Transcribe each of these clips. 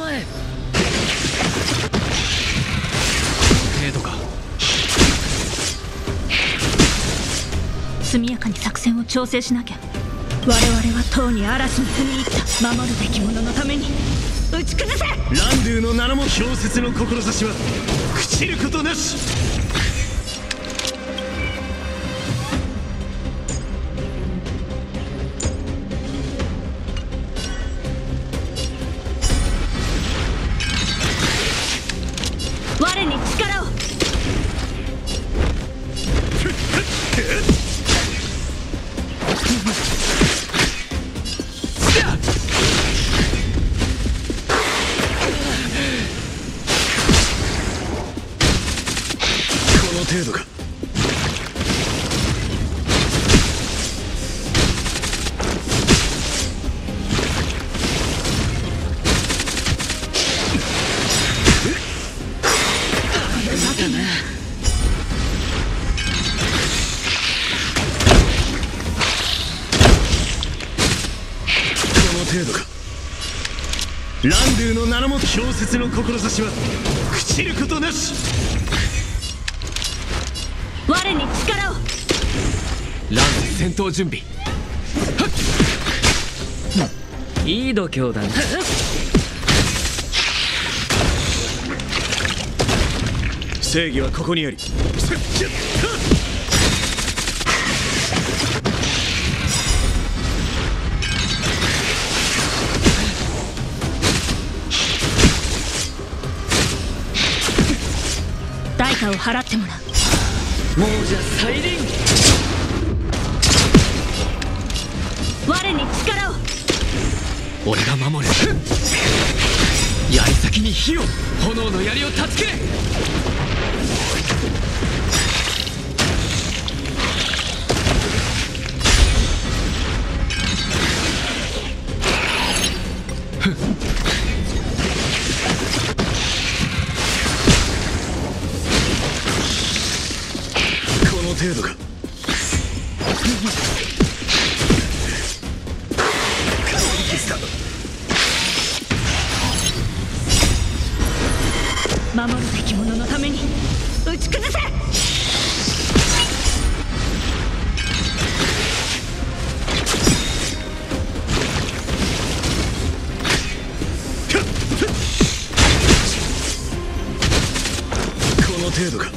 まえ。程度か。 速やかに作戦を調整しなきゃ。我々はとうに嵐に踏み入った。守るべき者のために打ち崩せ。 ランドゥの名のも氷雪の志は朽ちることなし。 我に力を。 この程度か。程度か。ランドゥの名のも氷雪の志は朽ちることなし。 我に力を。 ランド戦闘準備。いい度胸だね。 正義はここにあり。 代価を払ってもらう。 亡者再臨。 我に力を。 俺が守る。槍先に火を。炎の槍を断ち切れ。 この程度か。 守るべき者のために打ち崩せ。 この程度か。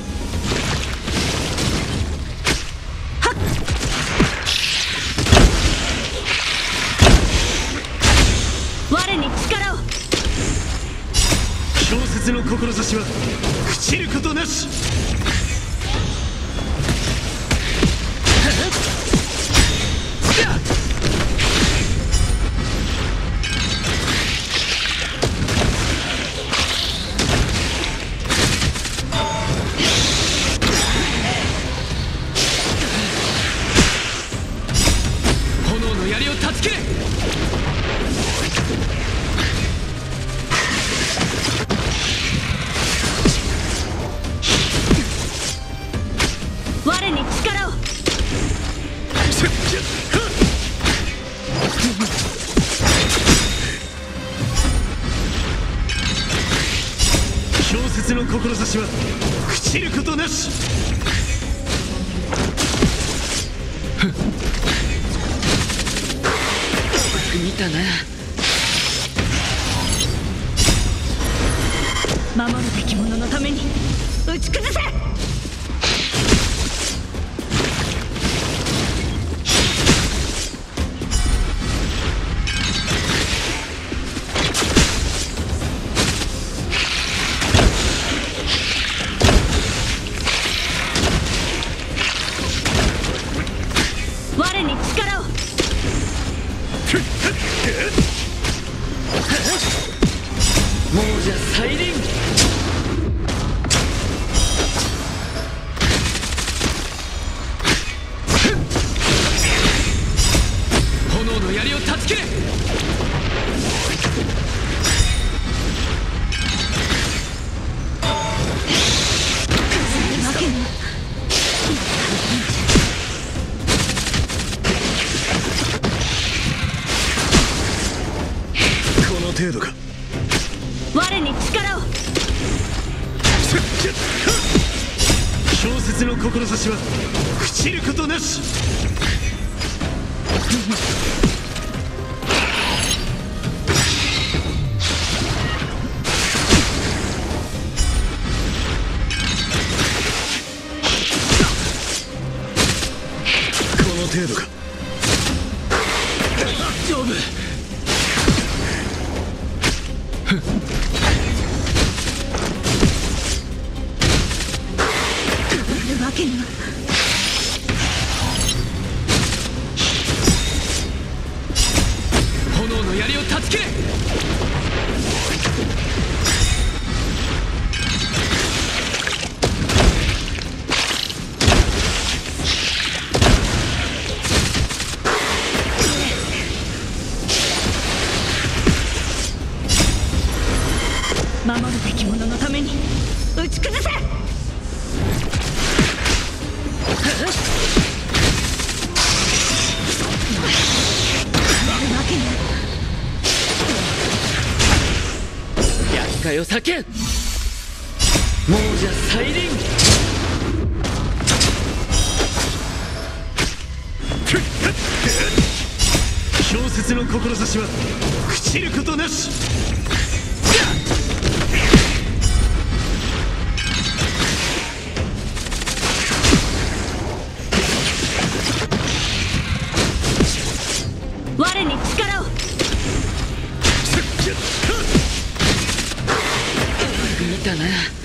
我に力を。 氷雪の志は朽ちることなし。 炎の槍を断ち切れ。 我に力を。 氷雪の志は朽ちることなし。 見たな。 守るべき者のために打ち崩せ。我に力を。 亡者再臨。 我に力を。 小説の志は朽ちることなし。この程度か。 大丈夫。 わけには。 炎の槍を断ち切れ。 守るべき者のために打ち崩せ。 厄介を避けん。亡者再臨。 小説の志は朽ちることなし。 我に力を。 見たな。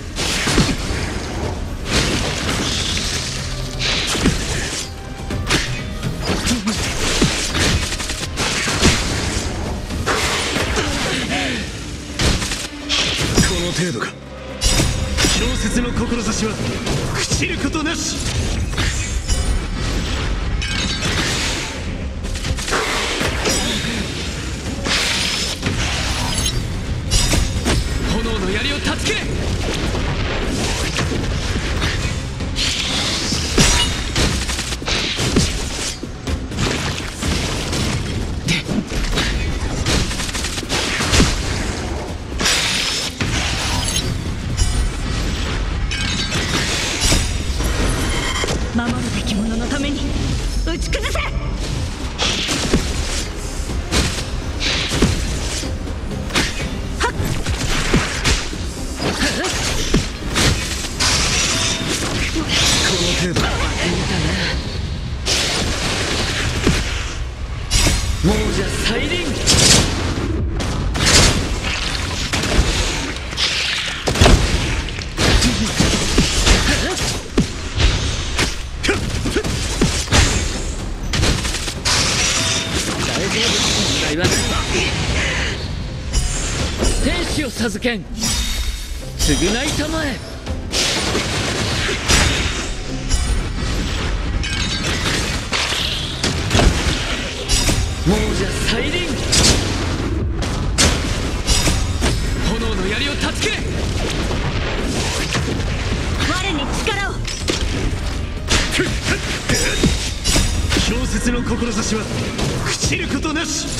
この程度か。小説の志は朽ちることなし。 炎の槍を断ち切れ。 守るべき者のために打ち崩せ。 程度。 亡者再臨。大丈夫、問題はない。天使を授けん。償いたまえ。亡者再臨。炎の槍を断ち切れ。 我に力を。 小説の志は朽ちることなし。